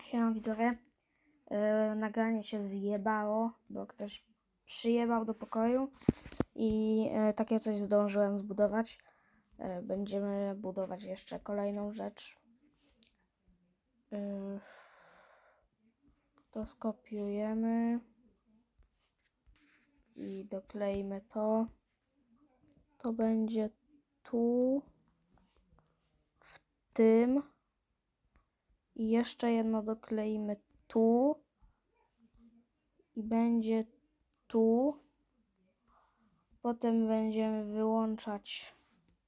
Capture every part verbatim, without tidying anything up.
Siema widzowie, yy, nagranie się zjebało, bo ktoś przyjebał do pokoju i yy, takie coś zdążyłem zbudować. Yy, będziemy budować jeszcze kolejną rzecz. Yy, to skopiujemy i dokleimy to. To będzie tu, w tym i jeszcze jedno dokleimy tu i będzie tu. Potem będziemy wyłączać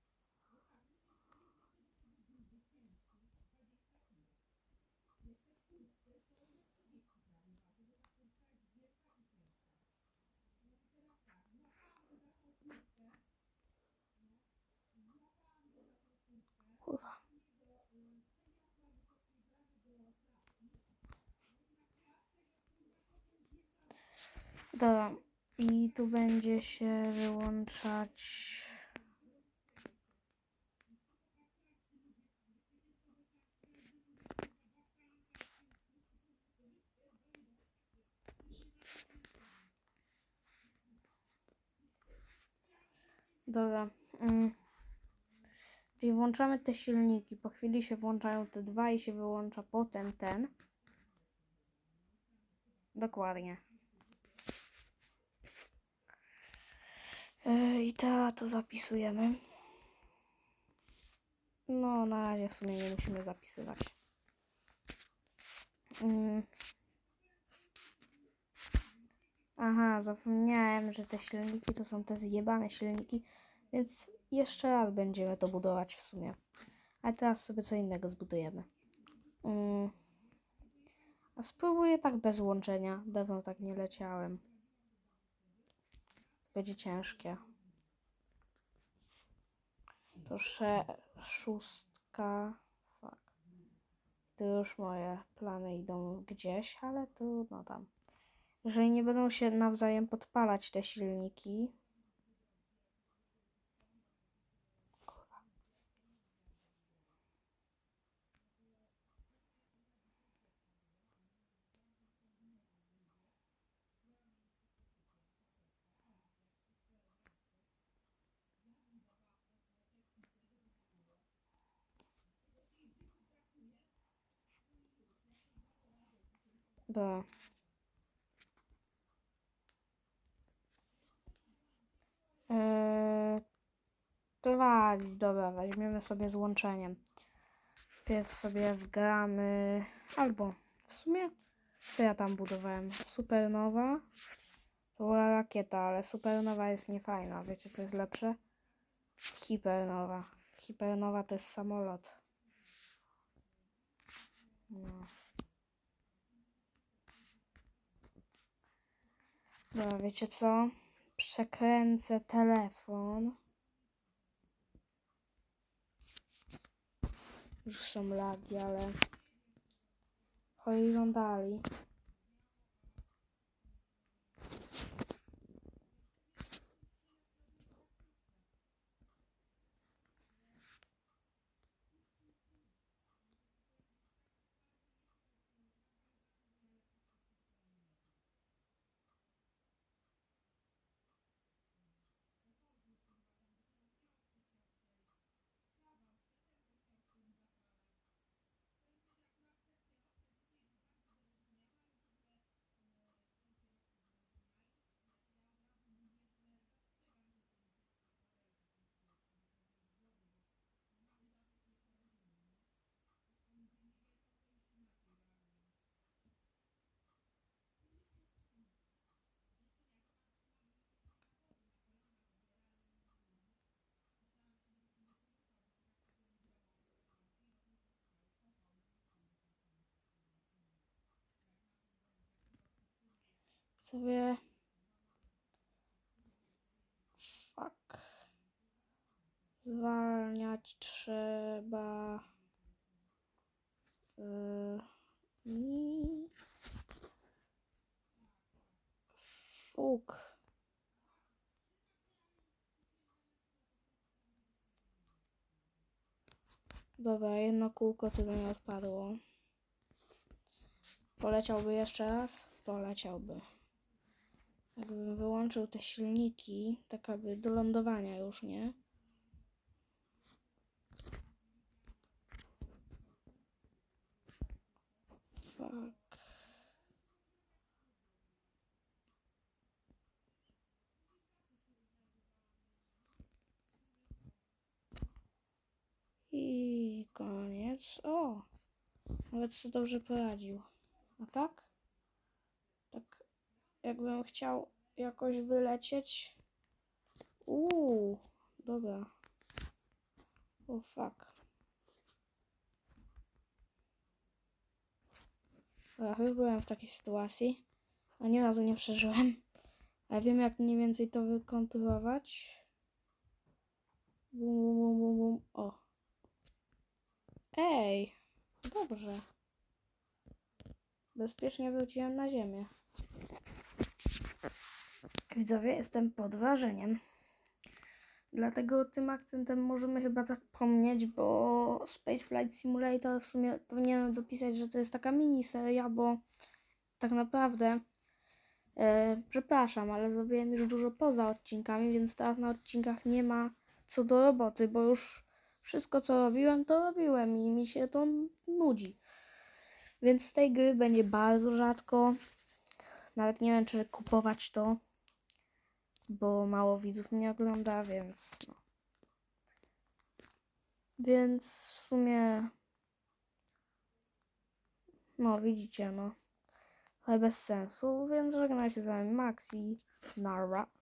kurwa. Dobra, i tu będzie się wyłączać dobra. Mm. Czyli włączamy te silniki, po chwili się włączają te dwa i się wyłącza potem ten. Dokładnie. Yy, I teraz to zapisujemy. No, na razie w sumie nie musimy zapisywać. Yy. Aha, zapomniałem, że te silniki to są te zjebane silniki, więc jeszcze raz będziemy to budować w sumie. A teraz sobie co innego zbudujemy. Yy. A spróbuję tak bez łączenia. Dawno tak nie leciałem. Będzie ciężkie. To sze szóstka. Fuck. To już moje plany idą gdzieś, ale tu no tam. Jeżeli nie będą się nawzajem podpalać te silniki. Kurwa. Dobra. Eee, to walić, dobra, weźmiemy sobie z łączeniem. Pierw sobie wgramy, albo w sumie, co ja tam budowałem? Supernowa. To była rakieta, ale supernowa jest niefajna. Wiecie co jest lepsze? Hipernowa. Hipernowa to jest samolot. No. Dobra, wiecie co? Przekręcę telefon. Już są lagi, ale horizontali. Sobie... Fuck. Zwalniać trzeba... Yy, I... Fuk. Dobra, jedno kółko to by mi odpadło. Poleciałby jeszcze raz? Poleciałby. Jakbym wyłączył te silniki, tak aby do lądowania już, nie? Fuck. I koniec. O! Nawet sobie dobrze poradził. A tak? Tak jakbym chciał jakoś wylecieć. Uuu, dobra. O fuck. Dobra, już byłem w takiej sytuacji. Ani razu nie przeżyłem. Ale wiem, jak mniej więcej to wykonturować. Bum, bum, bum, bum, bum. O. Ej, dobrze. Bezpiecznie wróciłem na ziemię. Widzowie, jestem pod wrażeniem. Dlatego tym akcentem możemy chyba zapomnieć, bo Space Flight Simulator w sumie powinienem dopisać, że to jest taka miniseria, bo tak naprawdę e, przepraszam, ale zrobiłem już dużo poza odcinkami, więc teraz na odcinkach nie ma co do roboty, bo już wszystko co robiłem, to robiłem i mi się to nudzi. Więc z tej gry będzie bardzo rzadko. Nawet nie wiem, czy kupować to, bo mało widzów mnie ogląda, więc no. Więc w sumie no widzicie, no ale bez sensu, więc żegnaj się z wami Maxi, Nara.